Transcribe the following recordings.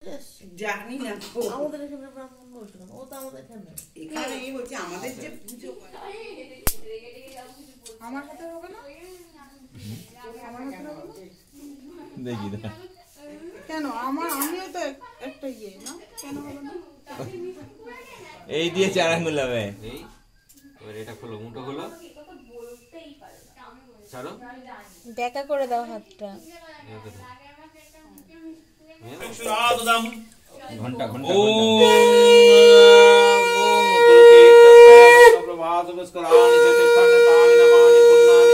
জানি না আমাদের এখানে ব্রাহ্মণ বসে না, ও তো আমাদের এখানে এখানে এই বলছে আমাদের যে পুজো করে আমার হাতে হবে না, আমার হাতে হবে না দেখি দা কেন? আমিও তো একটা ইয়ে না, কেন হবে না? এই দিয়ে চার আঙ্গুল হবে। এই এবার এটা খোলো, মুঠো খোলো, ছাড়ো, দেখা করে দাও হাতটা। ঘন্টা ঘন্টা ও প্রভাত নমস্কারানি চতুর্থানি তানি নমানি পুণ্যানি।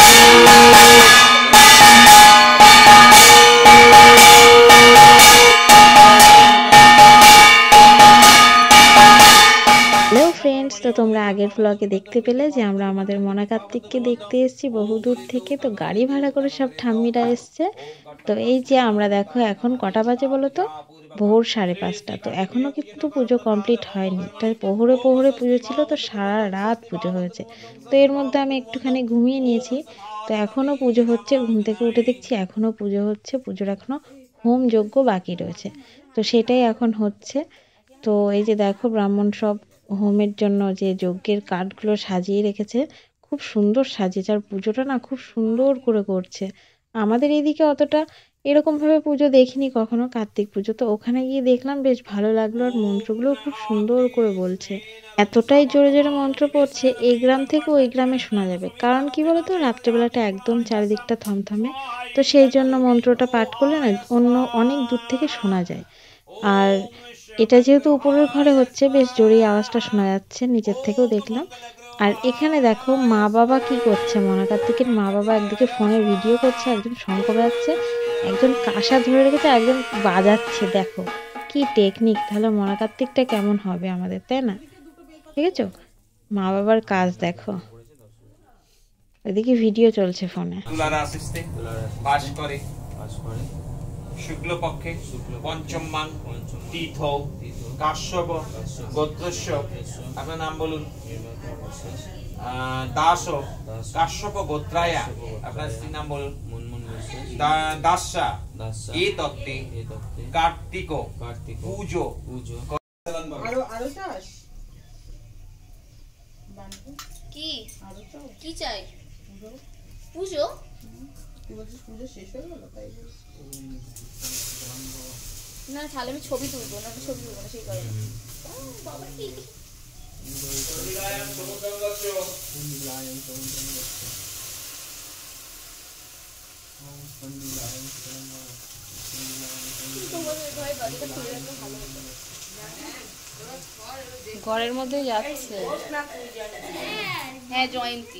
হ্যালো ফ্রেন্ডস, তো তোমরা আগের ব্লগে দেখতে পেলে যে আমরা আমাদের মনা কার্তিককে দেখতে এসেছি বহু দূর থেকে। তো গাড়ি ভাড়া করে সব ঠাম্মিরা এসছে। তো এই যে আমরা দেখো এখন কটা বাজে বলো তো, ভোর 5:30। তো এখনো কিন্তু পুজো কমপ্লিট হয়নি, তাই প্রহরে পুজো ছিল, তো সারা রাত পুজো হয়েছে। তো এর মধ্যে আমি একটুখানি ঘুমিয়ে নিয়েছি। তো এখনো পুজো হচ্ছে, ঘুম থেকে উঠে দেখছি এখনো পুজো হচ্ছে, পুজোর এখনো হোম যজ্ঞ বাকি রয়েছে। তো সেটাই এখন হচ্ছে। তো এই যে দেখো ব্রাহ্মণ সব হোমের জন্য যে যজ্ঞের কাঠগুলো সাজিয়ে রেখেছে, খুব সুন্দর সাজিয়েছে। আর পুজোটা না খুব সুন্দর করে করছে। আমাদের এইদিকে অতটা এরকমভাবে পুজো দেখিনি কখনো, কার্তিক পুজো। তো ওখানে গিয়ে দেখলাম, বেশ ভালো লাগলো। আর মন্ত্রগুলো খুব সুন্দর করে বলছে, এতটাই জোরে জোরে মন্ত্র পড়ছে এই গ্রাম থেকে ওই গ্রামে শোনা যাবে। কারণ কি বলতো, রাত্রেবেলাটা একদম চারিদিকটা থমথমে, তো সেই জন্য মন্ত্রটা পাঠ করলে না অন্য অনেক দূর থেকে শোনা যায়। আর এটা যেহেতু উপরের ঘরে হচ্ছে, বেশ জোরেই আওয়াজটা শোনা যাচ্ছে, নিচের থেকেও দেখলাম। আর এখানে দেখো মা বাবা কি করছে, মনা কার্তিকের মা বাবা একদিকে ফোনে ভিডিও করছে, একজন শঙ্খ বাজাচ্ছে, একজন কাঁসা ধরে রেখেছে, একজন বাজাচ্ছে। দেখো কি টেকনিক, তাহলে মনা কার্তিকটা কেমন হবে আমাদের, তাই না? ঠিক আছে, মা বাবার কাজ দেখো। এদিকে ভিডিও চলছে ফোনে। তুলা রাশিতে বাস করে শুক্লপক্ষে পঞ্চম মাং তীর্থ কাশ্যপ গোত্রস্য। আপনার নাম বলুন? দাস কাশ্যপ গোত্রায়া। আপনার স্ত্রীর নাম বলুন? দাসা। এই তত্ত্বে কার্তিক পুজো। আরো চাস কি কি চাই? পুজো? তুই বলছিস পুজো শেষ হয়ে গেল তাই? না তাহলে আমি ছবি তুলবো না, ছবি তুলবো না সেই কারণে। বাবা কি ঘরের মধ্যে যাচ্ছে। হ্যাঁ জয়ন্তী।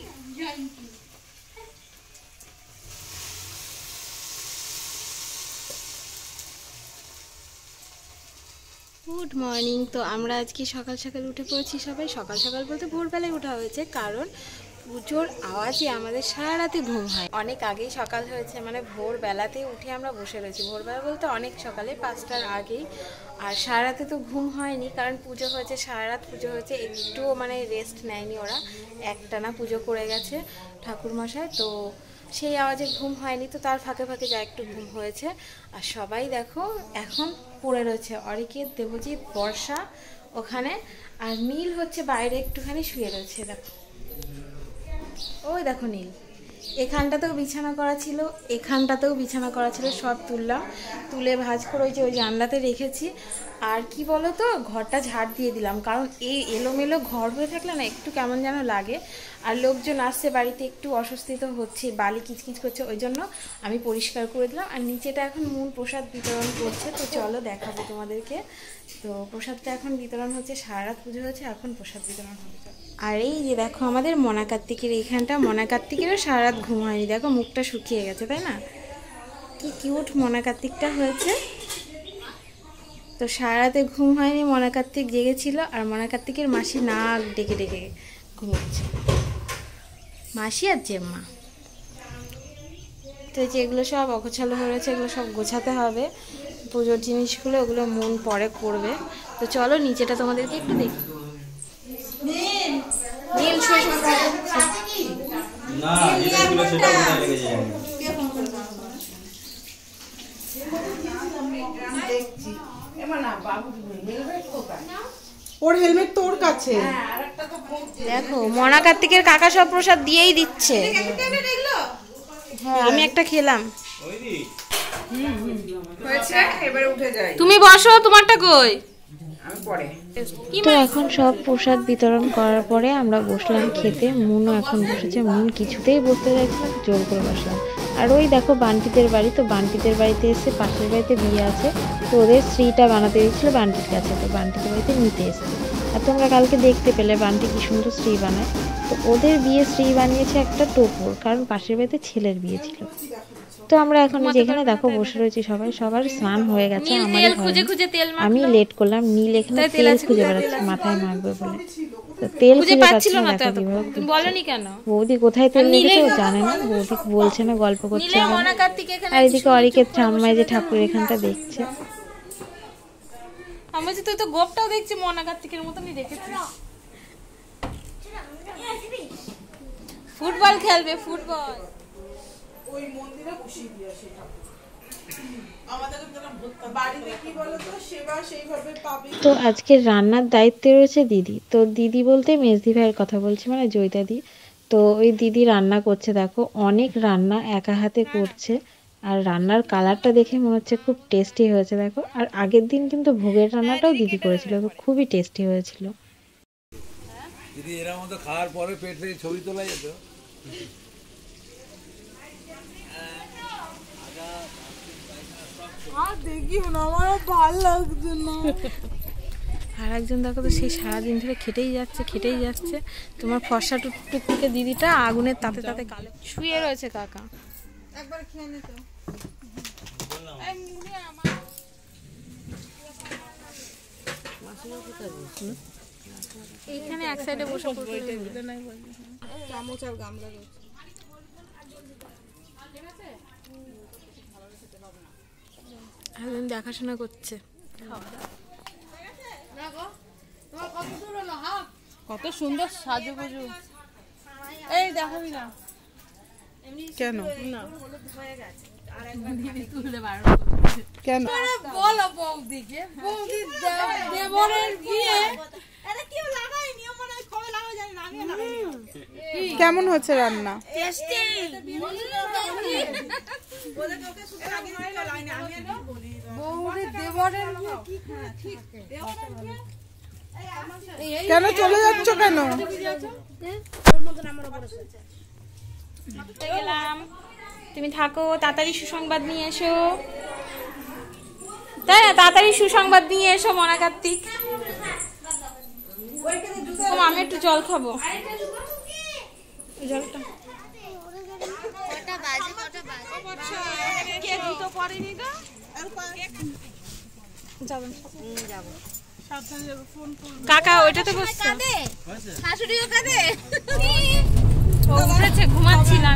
Good morning. তো আমরা আজকে সকাল সকাল উঠে পড়েছি সবাই। সকাল সকাল বলতে ভোরবেলায় ওঠা হয়েছে, কারণ পুজোর আওয়াজে আমাদের সারা রাতে ঘুম হয়। অনেক আগেই সকাল হয়েছে, মানে ভোরবেলাতে উঠে আমরা বসে রয়েছি। ভোরবেলা বলতে অনেক সকালে, 5টার আগেই। আর সারা রাতে তো ঘুম হয়নি, কারণ পুজো হয়েছে, সারা রাত পুজো হয়েছে, একটুও মানে রেস্ট নেয়নি ওরা, একটানা পুজো করে গেছে ঠাকুরমশাই। তো সেই আওয়াজে ঘুম হয়নি, তো তার ফাঁকে ফাঁকে যা একটু ঘুম হয়েছে। আর সবাই দেখো এখন পড়ে রয়েছে, অরিকেত, দেবজিৎ, বর্ষা ওখানে, আর নীল হচ্ছে বাইরে একটুখানি শুয়ে রয়েছে। দেখো ওই দেখো নীল। এখানটাতেও বিছানা করা ছিল, এখানটাতেও বিছানা করা ছিল, সব তুললাম, তুলে ভাঁজ করে ওই জানলাতে রেখেছি। আর কি বলো তো, ঘরটা ঝাড় দিয়ে দিলাম, কারণ এই এলোমেলো ঘর হয়ে থাকলে না একটু কেমন যেন লাগে। আর লোকজন আসছে বাড়িতে, একটু অস্বস্তি তো হচ্ছে, বালি কিচকিচ করছে, ওই জন্য আমি পরিষ্কার করে দিলাম। আর নিচেটা এখন মূল প্রসাদ বিতরণ করছে, তো চলো দেখাবো তোমাদেরকে। তো প্রসাদটা এখন বিতরণ হচ্ছে, সারা রাত পুজো হয়েছে, এখন প্রসাদ বিতরণ হবে। আর এই যে দেখো আমাদের মনা কার্তিকের এইখানটা, মনা কার্তিকেরও সারা রাত ঘুম হয়নি, দেখো মুখটা শুকিয়ে গেছে, তাই না? কি কিউট মনা কার্তিকটা হয়েছে। তো সারা রাতে ঘুম হয়নি, মনা কার্তিক জেগেছিল। আর মনা কার্তিকের মাসি নাক ডেকে ডেকে ঘুমোচ্ছে, মাসি আর জেম্মা। তো যেগুলো সব অগোছালো হয়েছে, এগুলো সব গোছাতে হবে, পুজোর জিনিসগুলো, ওগুলো মন পরে করবে। তো চলো নিচেটা তোমাদেরকে একটু দেখি। নীল শুয়ে না যেটা ছিল সেটা কোথায় লেগেছে জানি না। দেখছি ওর হেলমেট তোর কাছে। দেখো মনা কার্তিকের কাকা সব প্রসাদ দিয়েই দিচ্ছে। হ্যাঁ আমি একটা খেলাম। এবারে উঠে যাই তুমি বসো, তোমারটা কই? আমি পরে। তো এখন সব প্রসাদ বিতরণ করার পরে আমরা বসলাম খেতে। মুনও এখন বসেছে, মুন কিছুতেই বসতে চাইছে না, জোর করে বসলাম। আর ওই দেখো বান্টিদের বাড়ি, তো বান্টিদের বাড়িতে এসে পাশের বাড়িতে বিয়ে আছে, তো ওদের শ্রীটা বানাতে দিয়েছিল বান্টির কাছে, তো বান্টিদের বাড়িতে নিতে এসেছে। আর তোমরা কালকে দেখতে পেলে বান্টি কি সুন্দর শ্রী বানায়। তো ওদের বিয়ে শ্রী বানিয়েছে একটা টোপর, কারণ পাশের বাড়িতে ছেলের বিয়ে ছিল। তো আমরা এখন যেখানে দেখো বসে রয়েছি সবাই, সবার স্নান হয়ে গেছে, আমি লেট করলাম। নীল এখানে তেল খুঁজে বেড়াচ্ছে মাথায় মাখবে বলে, তো তেল খুঁজে পাচ্ছিল না। বলনি কেন বৌদি কোথায় তেল লেগেছে ও জানে না, বৌদি বলছে না, গল্প করছে। আর এদিকে অরিকের ঠাম্মাই যে ঠাকুর এখানটা দেখছে। আমি যে তুই তো গোপটাও দেখছি মনা কার্তিকের মতনই দেখেছিস। ফুটবল খেলবে, ফুটবল। ওই মন্দিরে বসিয়ে দিয়ে আসে ঠাকুর। আমাদের বাড়িতে কি বলতো সেবা সেইভাবে পাবে। তো আজকে রান্নার দায়িত্বে রয়েছে দিদি। তো দিদি বলতে মেজদি ভাইয়ের কথা বলছি, মানে জয়িতাদি। তো ওই দিদি রান্না করছে, দেখো অনেক রান্না একা হাতে করছে। আর রান্নার কালারটা দেখে মনে হচ্ছে খুব টেস্টি হয়েছে দেখো। আর আগের দিন কিন্তু ভোগের রান্নাটাও দিদি করেছিল, তো খুবই টেস্টি হয়েছিল। দিদি এর মতো খাওয়ার পরে পেট থেকে ছবি তোলা যেত। দেখি না, আমার ভালো লাগছে না। আর একজন দেখো তো সেই সারাদিন ধরে খেটেই যাচ্ছে। তোমার ফর্সা টুকটুকে দিদিটা আগুনের তাতে কালো শুয়ে রয়েছে। কাকা একবার খেয়ে নে তো। এইখানে এক সাইডে বসে চামচ আর গামলা রয়েছে। একজন দেখাশোনা করছে। কত সুন্দর সাজুগুজু। এই দেখাবি না কেন? কেন বলো বৌদিকে, বৌদি দেবরের বিয়ে কেমন হচ্ছে রান্না? কেন চলে যাচ্ছ কেন? গেলাম, তুমি থাকো, তাড়াতাড়ি সুসংবাদ নিয়ে এসো। তাই না, তাড়াতাড়ি সুসংবাদ নিয়ে এসো মনা কার্তিক। আমি একটু জল খাবো। জলটা কাকা ওইটাতে বসছে, ঘুমাচ্ছিলাম।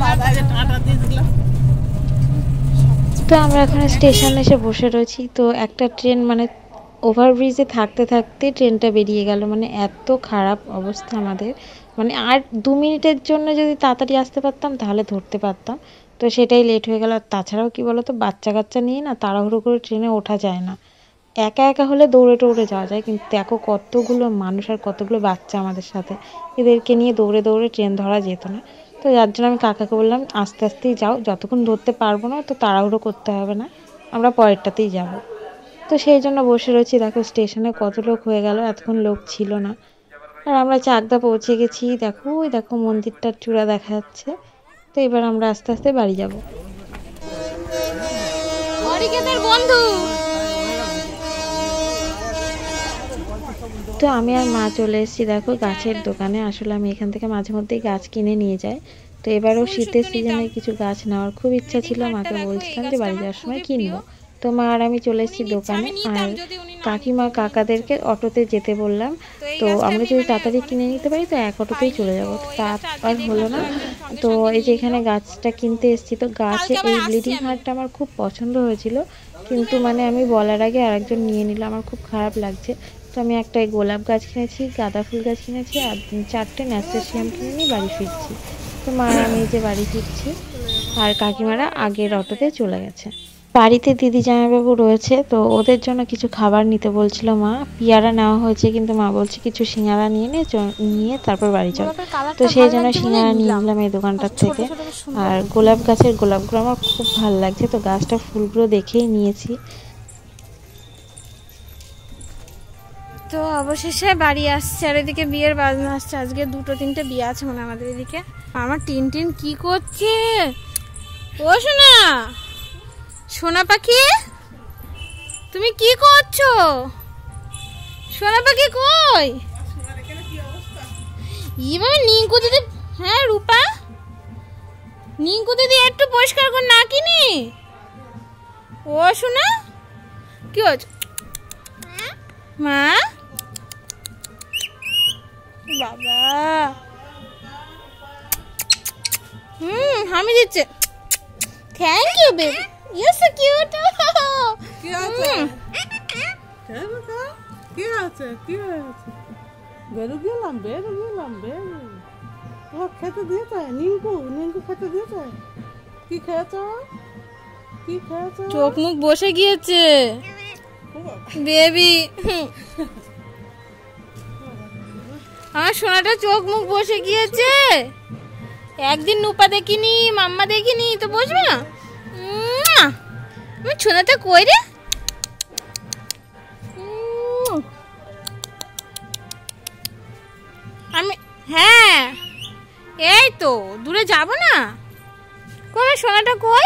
তো আমরা এখন স্টেশন এসে বসে রয়েছি। তো একটা ট্রেন মানে ওভারব্রিজে থাকতে থাকতে ট্রেনটা বেরিয়ে গেল, মানে এত খারাপ অবস্থা আমাদের। মানে আর 2 মিনিটের জন্য যদি তাড়াতাড়ি আসতে পারতাম তাহলে ধরতে পারতাম, তো সেটাই লেট হয়ে গেল। আর তাছাড়াও কি বলতো, বাচ্চা কাচ্চা নিয়ে না তাড়াহুড়ো করে ট্রেনে ওঠা যায় না। একা একা হলে দৌড়ে টৌড়ে যাওয়া যায়, কিন্তু দেখো কতগুলো মানুষ আর কতগুলো বাচ্চা আমাদের সাথে, এদেরকে নিয়ে দৌড়ে দৌড়ে ট্রেন ধরা যেত না। তো যার জন্য আমি কাকাকে বললাম আস্তে আস্তেই যাও, যতক্ষণ ধরতে পারবো না তো তাড়াহুড়ো করতে হবে না, আমরা পরেরটাতেই যাব। তো সেই জন্য বসে রয়েছি। দেখো স্টেশনে কত লোক হয়ে গেল, এতক্ষণ লোক ছিল না। আর আমরা চাকদা পৌঁছে গেছি। দেখো ওই দেখো মন্দিরটার চূড়া দেখা যাচ্ছে। তো এবার আমরা আস্তে আস্তে বাড়ি যাব। বন্ধু তো আমি আর মা চলে এসেছি দেখো গাছের দোকানে। আসলে আমি এখান থেকে মাঝে মধ্যেই গাছ কিনে নিয়ে যাই। তো এবারও শীতের সিজনে কিছু গাছ নেওয়ার খুব ইচ্ছা ছিল, মাকে বলছিলাম যে বাড়ি যাওয়ার সময় কিনবো। তো মা আর আমি চলে এসেছি দোকানে। আর কাকিমা কাকাদেরকে অটোতে যেতে বললাম, তো আমরা যদি তাড়াতাড়ি কিনে নিতে পারি তো এক অটোতেই চলে যাবো। তা আর হলো না। তো এই যে এখানে গাছটা কিনতে এসেছি। তো গাছে এই ব্লিডিং হার্টটা আমার খুব পছন্দ হয়েছিল, কিন্তু মানে আমি বলার আগে আরেকজন নিয়ে নিল, আমার খুব খারাপ লাগছে। তো আমি একটা গোলাপ গাছ কিনেছি, গাঁদা ফুল গাছ কিনেছি, আর 4টে ন্যাস্টাসিয়াম কিনে নিয়ে বাড়ি ফিরছি। তো মা আমি যে বাড়ি ফিরছি, আর কাকিমারা আগের অটোতে চলে গেছে। বাড়িতে দিদি জামাইবাবু রয়েছে, তো ওদের জন্য কিছু খাবার নিতে বলছিল মা। পেয়ারা নেওয়া হয়েছে, কিন্তু মা বলছে কিছু সিঙ্গারা নিয়ে তারপর বাড়ি চল। তো সেই জন্য সিঙ্গারা নিয়ে নিলাম এই দোকানটার থেকে। আর গোলাপ গাছের গোলাপগুলো আমার খুব ভালো লাগছে, তো গাছটা ফুলগুলো দেখেই নিয়েছি। তো অবশেষে বাড়ি আসছে, আর এদিকে বিয়ের বাজনা আসছে। আজকে 2-3টে বিয়ে আছে মনে আমাদের এদিকে। আমার টিন কি করছে? ও সোনা, সোনা পাখি তুমি কি করছো? সোনা পাখি কই? বাবা নিঙ্কু দিদি, হ্যাঁ রূপা, নিঙ্কু দিদি একটু পরিষ্কার কর না কিনি। ও সোনা কি হচ্ছে? মা বাবা হামি দিচ্ছে। Thank you baby, you so cute. কি আছে? কি আছে? কি হয়েছে? বেরু গেলাম ও খেতে দিয়েছে। নিঙ্কু খেতে দিয়েছে। কি খেয়েছ? চোখ মুখ বসে গিয়েছে বেবি। আমার সোনাটা চোখ মুখ বসে গিয়েছে। একদিন নুপা দেখিনি, মাম্মা দেখিনি, তো বসবে না? আমি সোনাটা কই রে? আমি হ্যাঁ এই তো দূরে যাব না। কই সোনাটা কই?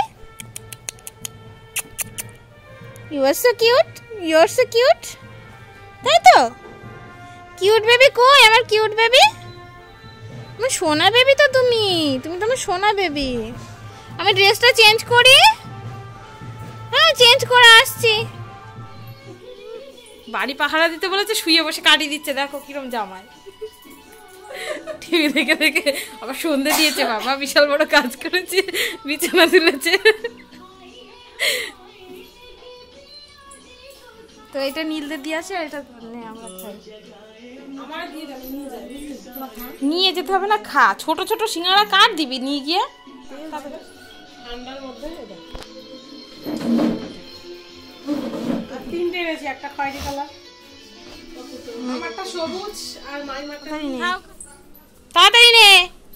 ইউ আর সো কিউট, তাই তো? কিউট বেবি কই আমার কিউট বেবি? আমার সোনা বেবি তো তুমি তো আমার সোনা বেবি। আমি ড্রেসটা চেঞ্জ করি। হ্যাঁ চেঞ্জ করে আসছি। বাড়ি পাহারা দিতে বলেছে, শুয়ে বসে কাটিয়ে দিচ্ছে। দেখো কিরম জামাই, টিভি দেখে দেখে আবার সন্ধে দিয়েছে। বাবা বিশাল বড় কাজ করেছে, বিছানা তুলেছে। তো এটা নীলদের দিয়ে আছে, এটা আমরা খাই। নিয়ে যেতে হবে না, খা। ছোট ছোট সিঙ্গারা কাট দিবি নিয়ে গিয়ে। ঠান্ডার মধ্যে 3টে এনেছি, একটা খয়েরি কালার, আমারটা সবুজ আর মাইমারটা তাড়াতাড়ি নে।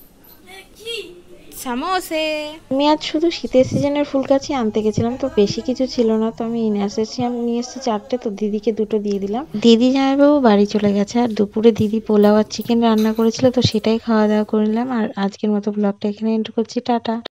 সমোসে। আমি আজ শুধু শীতের সিজনের ফুলগাছি আনতে গেছিলাম, তো বেশি কিছু ছিল না, তো আমি নিয়ে এসেছি 4টে, তো দিদিকে 2টো দিয়ে দিলাম। দিদি জামাইবাবু বাড়ি চলে গেছে, আর দুপুরে দিদি পোলাও আর চিকেন রান্না করেছিল, তো সেটাই খাওয়া দাওয়া করে নিলাম। আর আজকের মতো ব্লগটা এখানে এন্ড করছি, টাটা।